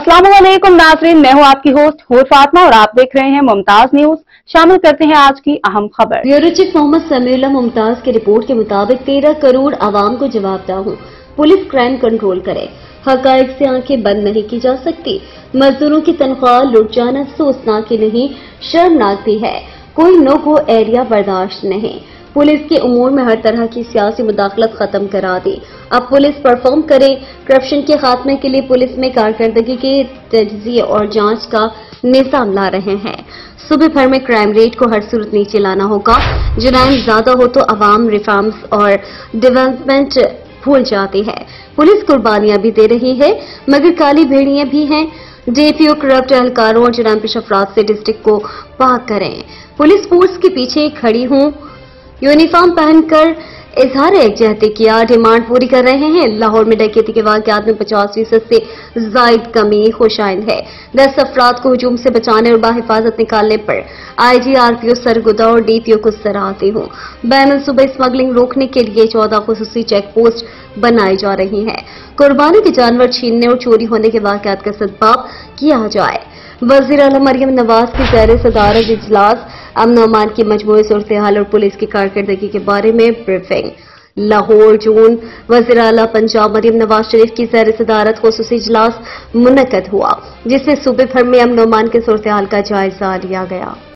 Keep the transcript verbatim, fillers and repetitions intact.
अस्सलाम वालेकुम नाज़रीन, मैं हूँ आपकी होस्ट हूर फातिमा और आप देख रहे हैं मुमताज न्यूज। शामिल करते हैं आज की अहम खबर। ब्यूरो चीफ मोहम्मद समीउल्लाह मुमताज की रिपोर्ट के मुताबिक तेरह करोड़ आवाम को जवाबदेह हूँ। पुलिस क्राइम कंट्रोल करे, हकायक से आंखें बंद नहीं की जा सकती। मजदूरों की तनख्वाह लुट जाना अफसोसनाक ही नहीं शर्मनाक भी है। कोई नो गो एरिया बर्दाश्त नहीं। पुलिस के उमूर में हर तरह की सियासी मुदाखलत खत्म करा दी। अब पुलिस परफॉर्म करे। करप्शन के खात्मे के लिए पुलिस में कारकर्दगी के तजज़िये और जांच का निज़ाम ला रहे हैं। सूबे भर में क्राइम रेट को हर सूरत नीचे लाना होगा। जुराइम ज्यादा हो तो अवाम रिफॉर्म्स और डेवलपमेंट भूल जाती है। पुलिस कुर्बानियां भी दे रही है मगर काली भेड़ियां भी हैं। डीपीओ करप्ट एहलकारों और जुराइम पेश अफराद से डिस्ट्रिक्ट को पाक करें। पुलिस फोर्स के पीछे खड़ी हूं, यूनिफॉर्म पहनकर इजहार एकजहती किया, डिमांड पूरी कर रहे हैं। लाहौर में डकैती के वाकयात में पचास फीसद से जायद कमी खुशाइंद है। दस अफराद को हुजूम से बचाने और बाहिफाजत निकालने पर आईजी, आरपीओ सरगोदा और डीपीओ को सराहती हूँ। बैन सूबे स्मगलिंग रोकने के लिए चौदह खुसूसी चेक पोस्ट बनाई जा रही हैं। कुर्बानी के जानवर छीनने और चोरी होने के वाकयात का सद्भाव किया जाए। वज़ीर आला मरियम नवाज की ज़ेर सदारत इजलास, अमन अमान की मजमूई सूरत-ए-हाल और पुलिस की कारकर्दगी के बारे में ब्रीफिंग। लाहौर जून वज़ीर आला पंजाब मरियम नवाज शरीफ की ज़ेर सदारत खुसूसी इजलास मुनक्कद हुआ, जिसमें सूबे भर में अमन अमान के सूरत-ए-हाल का जायजा लिया गया।